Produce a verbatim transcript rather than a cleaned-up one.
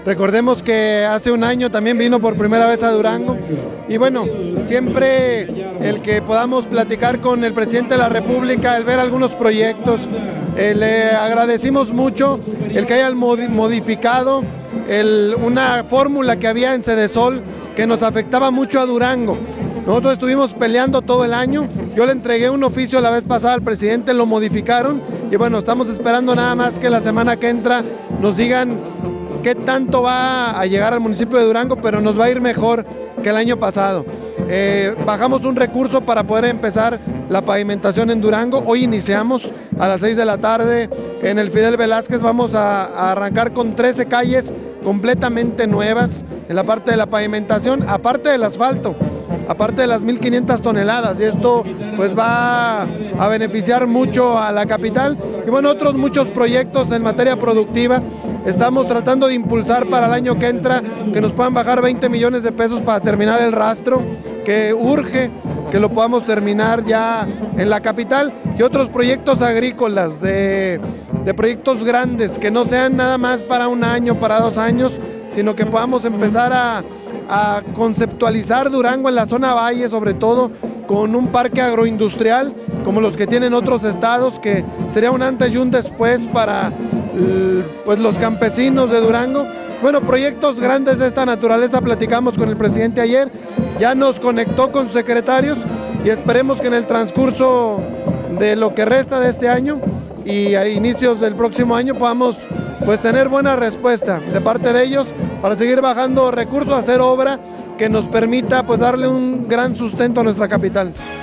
Recordemos que hace un año también vino por primera vez a Durango y bueno, siempre el que podamos platicar con el presidente de la República, el ver algunos proyectos, eh, le agradecimos mucho el que hayan modificado el, una fórmula que había en Sedesol que nos afectaba mucho a Durango. Nosotros estuvimos peleando todo el año, yo le entregué un oficio la vez pasada al presidente, lo modificaron y bueno, estamos esperando nada más que la semana que entra nos digan qué tanto va a llegar al municipio de Durango, pero nos va a ir mejor que el año pasado. Eh, bajamos un recurso para poder empezar la pavimentación en Durango. Hoy iniciamos a las seis de la tarde en el Fidel Velázquez. Vamos a, a arrancar con trece calles completamente nuevas en la parte de la pavimentación, aparte del asfalto, aparte de las mil quinientas toneladas, y esto pues va a beneficiar mucho a la capital. Y bueno, otros muchos proyectos en materia productiva. Estamos tratando de impulsar para el año que entra que nos puedan bajar veinte millones de pesos para terminar el rastro, que urge que lo podamos terminar ya en la capital, y otros proyectos agrícolas, de, de proyectos grandes, que no sean nada más para un año, para dos años, sino que podamos empezar a, a conceptualizar Durango en la zona valle, sobre todo con un parque agroindustrial como los que tienen otros estados, que sería un antes y un después para pues los campesinos de Durango. Bueno, proyectos grandes de esta naturaleza. Platicamos con el presidente ayer, ya nos conectó con sus secretarios y esperemos que en el transcurso de lo que resta de este año y a inicios del próximo año podamos pues tener buena respuesta de parte de ellos para seguir bajando recursos, hacer obra que nos permita pues darle un gran sustento a nuestra capital.